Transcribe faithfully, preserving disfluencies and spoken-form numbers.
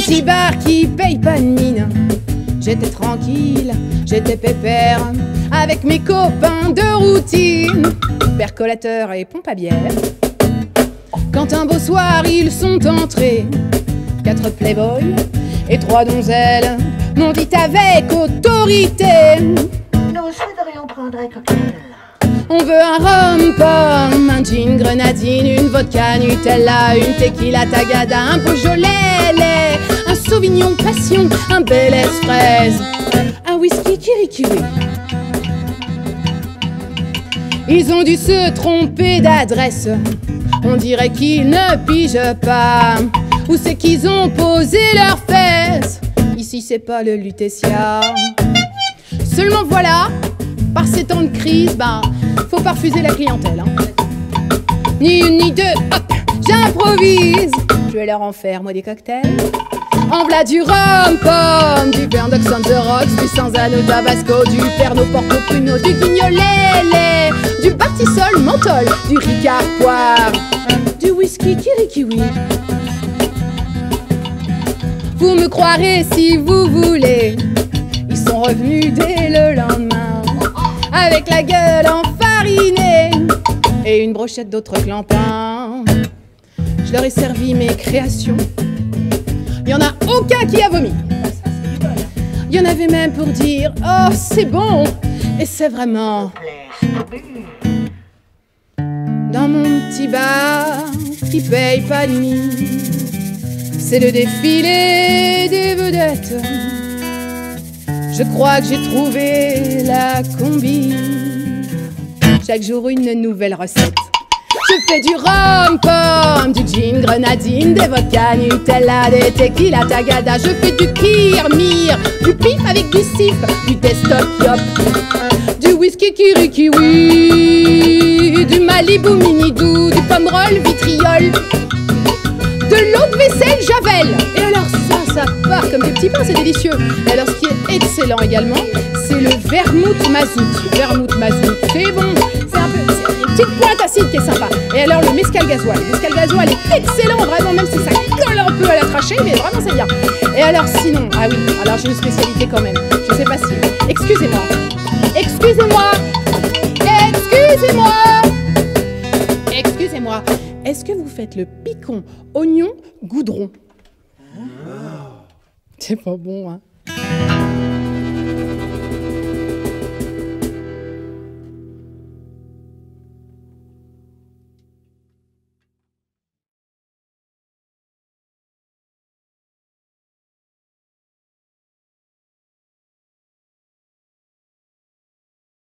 petit bar qui paye pas de mine. J'étais tranquille, j'étais pépère, avec mes copains de routine, percolateur et pompe à bière. Quand un beau soir ils sont entrés, quatre playboys et trois donzelles m'ont dit avec autorité: nous souhaiterions prendre un cocktail. On veut un rhum pomme, un gin grenadine, une vodka Nutella, une tequila tagada, un Beaujolais lait, un sauvignon passion, un Bélez fraise, un whisky kirikiwi. Ils ont dû se tromper d'adresse, on dirait qu'ils ne pigent pas où c'est qu'ils ont posé leurs fesses. Ici c'est pas le Lutetia. Seulement voilà, par ces temps de crise, bah, faut pas refuser la clientèle, hein. Ni une ni deux, hop, j'improvise. Je vais leur en faire, moi, des cocktails. En v'là du rhum pomme, du Bernox on the rocks, du Sanzano Tabasco, du Pernod Porto Pruno, du Guignolele, du Bartisol Menthol, du Ricard Poire, du whisky Kirikiwi. Vous me croirez si vous voulez, ils sont revenus dès le lendemain, avec la gueule enfarinée et une brochette d'autres clampins. Je leur ai servi mes créations. Il n'y en a aucun qui a vomi. Il y en avait même pour dire « Oh, c'est bon !» Et c'est vraiment... Dans mon petit bar qui paye pas de mine, c'est le défilé des vedettes. Je crois que j'ai trouvé la combi. Chaque jour une nouvelle recette. Je fais du rhum pomme, du gin grenadine, des vodka Nutella, des tequila tagada. Je fais du kirmir, du pif avec du sif, du desktop yop, du whisky kirikiwi, du Malibu minidou, du pomme roll vitriol, de l'eau de vaisselle Javel. Et alors ça, ça part comme des petits pains, c'est délicieux. Et alors ce qui est excellent également, c'est le vermouth mazout. Vermouth mazout, c'est bon, c'est un peu, c'est une petite pointe acide qui est sympa. Et alors le mescal gasoil, le mescal gasoil est excellent, vraiment, même si ça colle un peu à la trachée, mais vraiment c'est bien. Et alors sinon, ah oui, alors j'ai une spécialité quand même, je sais pas si, excusez-moi, excusez-moi, excusez-moi, excusez-moi, est-ce que vous faites le picon oignon goudron? C'est pas bon, hein.